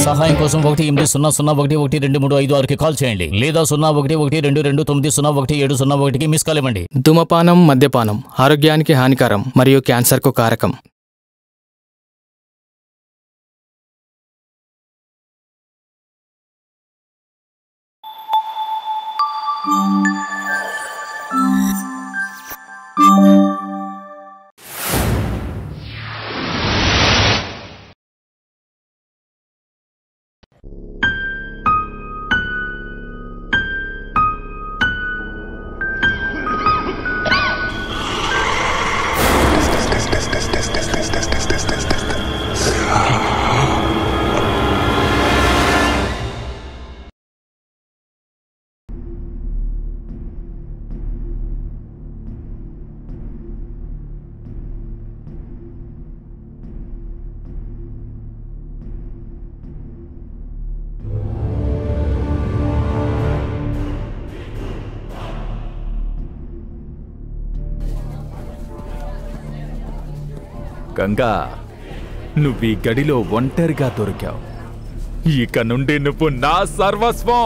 సహాయం కోసం 180011236కి కాల్ చేయండి లేదా 011229011701కి మిస్ కాల్ ఇవ్వండి. ధూమపానం, మద్యపానం ఆరోగ్యానికి హానికరం మరియు క్యాన్సర్కు కారకం. గంగా, నువ్వు ఈ గడిలో ఒంటరిగా దొరికావు. ఇక నుండి నువ్వు నా సర్వస్వం.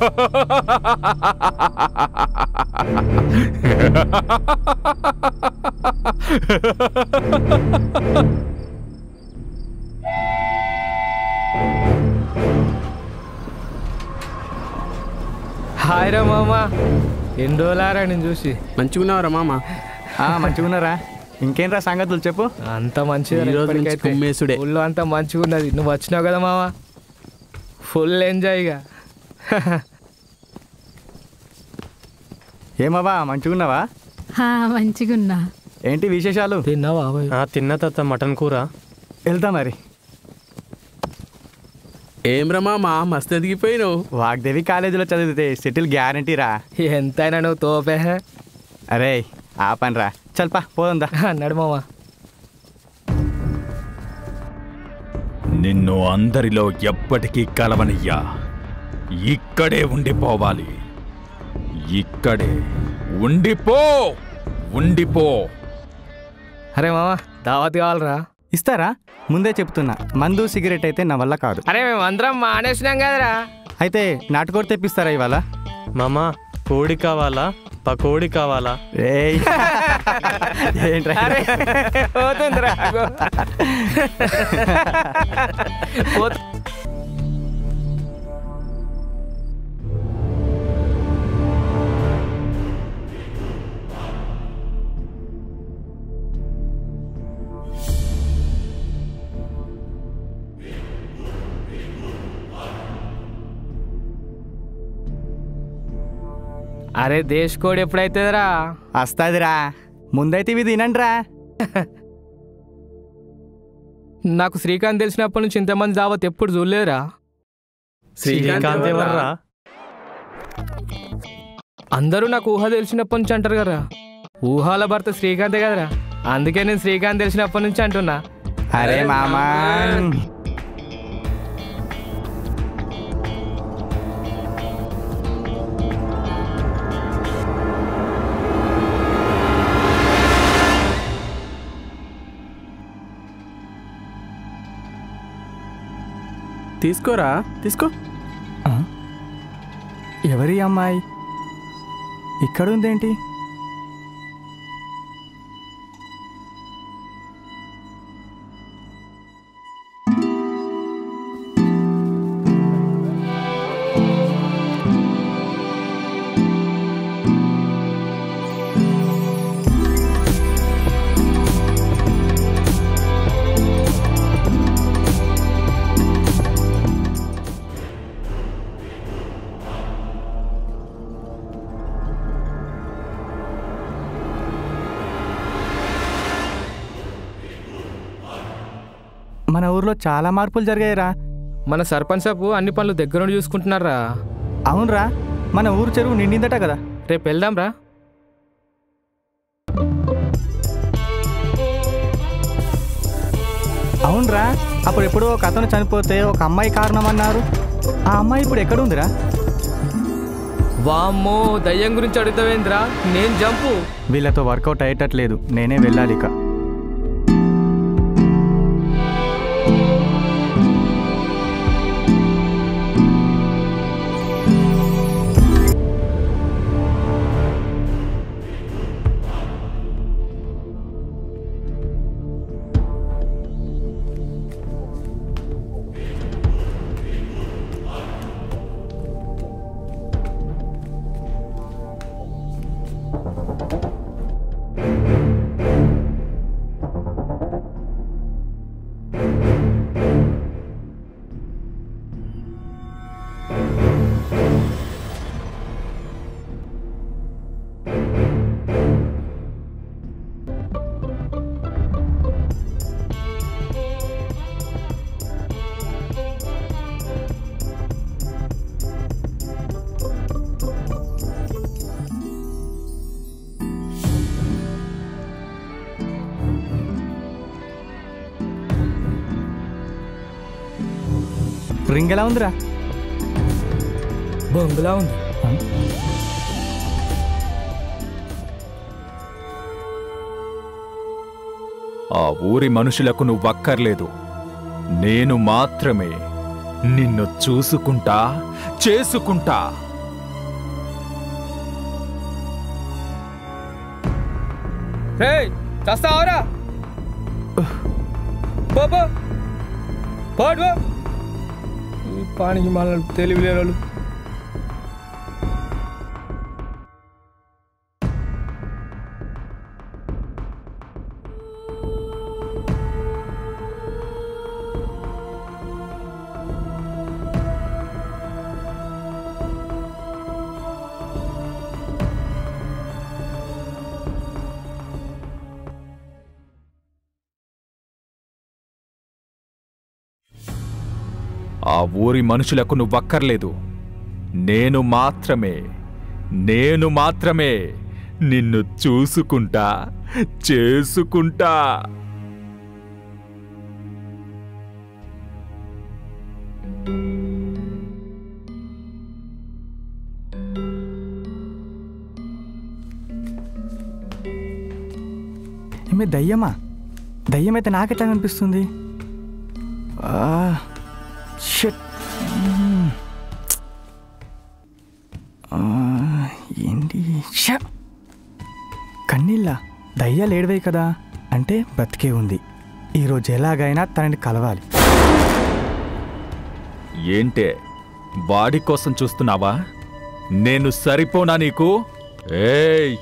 హాయ్ రా మామా, ఎన్ని రోజులారా నేను చూసి. మంచిగున్నావురా మామ? మంచిగున్నారా? ఇంకేంట్రా సంగతులు చెప్పు. అంత మంచిగా ఊళ్ళో అంతా మంచిగా ఉన్నది. నువ్వు వచ్చినావు కదా మామ, ఫుల్ ఎంజాయ్గా. ఏమవ్వా మంచిగున్నావా? మంచిగున్నా. ఏంటి విశేషాలు? తిన్నావా? తిన్న తాత, మటన్ కూర. వెళ్తా మరి. ఏమ్రా మామ, మస్తు ఎదిగిపోయినావు. వాగ్దేవి కాలేజీలో చదివితే సెటిల్ గ్యారంటీ రా. ఎంతైనా నువ్వు తోపే. అరే ఆపన్రా, చల్పా పోదా అన్నాడు మామ. నిన్ను అందరిలో ఎప్పటికీ కలవనియ్యా. ఇక్కడే ఉండిపోవాలి. ఇక్కడే ఉండిపో. అరే మామ, దావత్ కావాలరా? ఇస్తారా? ముందే చెప్తున్నా, మందు సిగరెట్ అయితే నా వల్ల కాదు. అరే మేము అందరం మానేసినాం కదరా. అయితే నాటుకోడి తెప్పిస్తారా ఇవాళ? మామ, కోడి కావాలా పకోడి కావాలా? ఏంట్రా పోతుందిరా. అరే దేశ్ కోడి ఎప్పుడైతుందిరా? వస్తాదిరా, ముందైతే ఇవి తినండిరా. నాకు శ్రీకాంత్ తెలిసినప్పటి నుంచి ఇంతమంది దావత్ ఎప్పుడు చూడలేదురా. శ్రీకాంత్ ఎవర్రా? అందరూ నాకు ఊహ తెలిసినప్పటి నుంచి అంటారు కదా, ఊహాల భర్త శ్రీకాంతే కదరా. అందుకే నేను శ్రీకాంత్ తెలిసినప్పటి నుంచి అంటున్నా. అరే మామా, తీసుకోరా, తీసుకో. ఎవరి అమ్మాయి ఇక్కడుందేంటి? మన ఊర్లో చాలా మార్పులు జరిగాయిరా. మన సర్పంచ్ సాబు అన్ని పనులు దగ్గరుండి చూసుకుంటున్నారా? అవునరా, మన ఊరు చెరువు నిండిందట కదా. రేపు వెళ్దాం రా. అవునరా, అప్పుడు ఎప్పుడో ఒక అతను చనిపోతే ఒక అమ్మాయి కారణం అన్నారు. ఆ అమ్మాయి ఇప్పుడు ఎక్కడుందిరా? వామ్మో, దయ్యం గురించి అడుగుతావేంద్రా? నేను జంపు. వీళ్ళతో వర్కౌట్ అయ్యేటట్లేదు, నేనే వెళ్ళాలి ఇక. రింగ్ ఎలా ఉందిరా? బొంగులా ఉంది. ఆ ఊరి మనుషులకు నువ్వక్కర్లేదు. నేను మాత్రమే నిన్ను చూసుకుంటా, చేసుకుంటా. రేయ్ చస్తావరా? బాబా పాడు పానికి మన తెలివి లేరు. ఆ ఊరి మనుషులకు నువ్వక్కర్లేదు. నేను మాత్రమే నిన్ను చూసుకుంటా, చేసుకుంటా. ఏమే దయ్యమా? దయ్యమైతే నాకెట్లా అనిపిస్తుంది? షట్. ఏంటి కన్నీళ్ళ? దయ్యాలు ఏడవే కదా, అంటే బ్రతికే ఉంది. ఈరోజు ఎలాగైనా తనని కలవాలి. ఏంటే వాడి కోసం చూస్తున్నావా? నేను సరిపోనా నీకు? ఏయ్,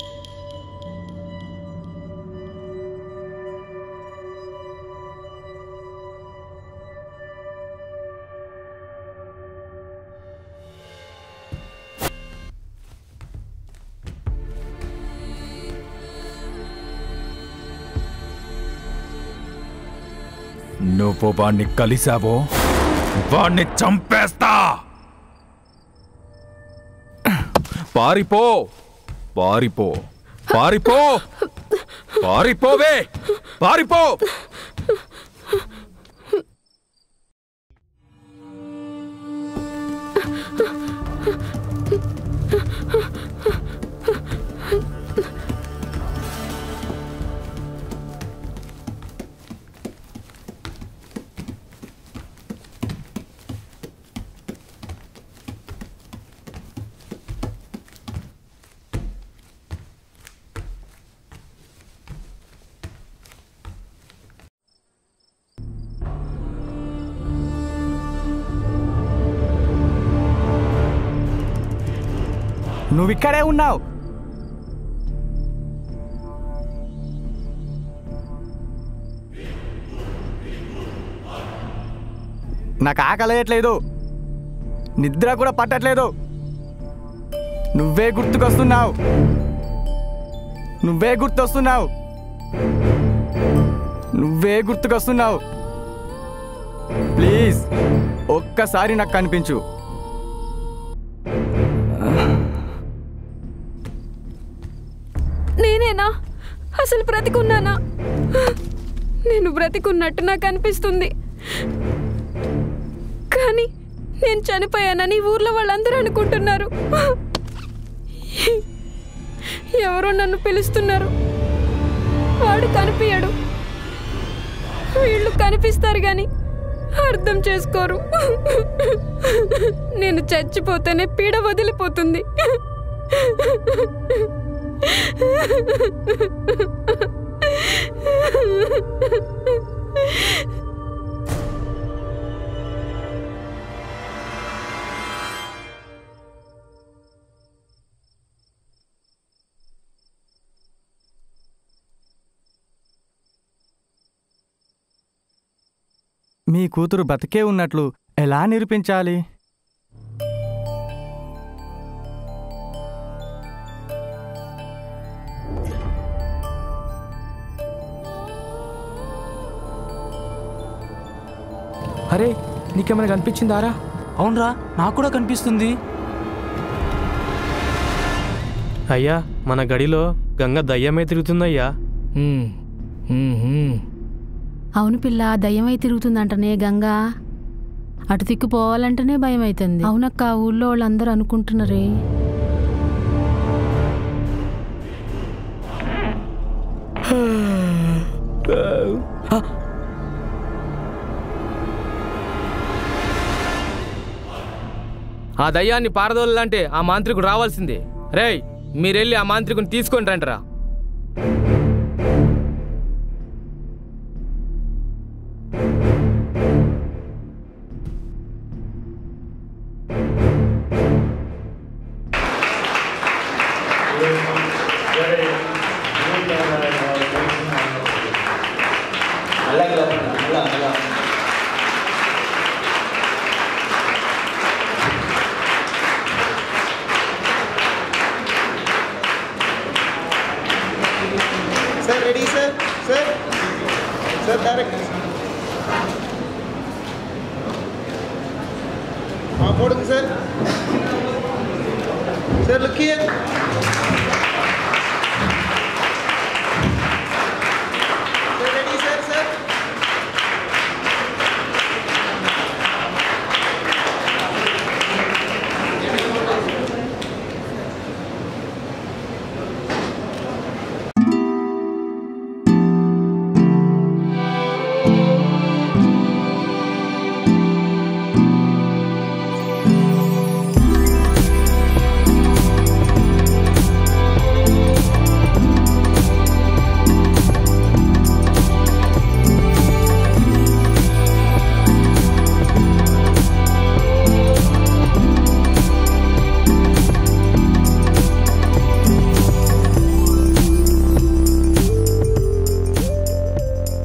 నువ్వు వాణ్ణి కలిశావో వాణ్ణి చంపేస్తా. పారిపో, పారిపో, పారిపో, పారిపోవే, పారిపో. నువ్వు ఇక్కడే ఉన్నావు. నాకు ఆకలేయట్లేదు, నిద్ర కూడా పట్టట్లేదు. నువ్వే గుర్తుకొస్తున్నావు, నువ్వే గుర్తొస్తున్నావు, నువ్వే గుర్తుకొస్తున్నావు. ప్లీజ్ ఒక్కసారి నాకు కనిపించు. నేనేనా అసలు బ్రతికున్నానా? నేను బ్రతికున్నట్టు నాకు అనిపిస్తుంది, కానీ నేను చనిపోయానని ఊర్లో వాళ్ళందరూ అనుకుంటున్నారు. ఎవరో నన్ను పిలుస్తున్నారు. వాడు కనిపించడు, వీళ్ళు కనిపిస్తారు కానీ అర్థం చేసుకోరు. నేను చచ్చిపోతేనే పీడ వదిలిపోతుంది. మీ కూతురు బతికే ఉన్నట్లు ఎలా నిరూపించాలి? అరే నీకేమైనా కనిపించిందారా? అవునరా, నాకు కూడా కనిపిస్తుంది. అయ్యా, మన గడిలో గంగ దయ్యమే తిరుగుతుందయ్యా. అవును పిల్ల, దయ్యమై తిరుగుతుందంటనే గంగా. అటు దిక్కు పోవాలంటేనే భయం అవుతుంది. అవునక్క, ఊళ్ళో వాళ్ళందరూ అనుకుంటున్నారే. ఆ దయ్యాన్ని పారదోలంటే ఆ మాంత్రికుడు రావాల్సిందే. రేయ్, మీరెళ్ళి ఆ మాంత్రికుని తీసుకొని రండిరా. Sir, ready, sir? Sir? Sir, direct. Forward, sir. Sir, look here.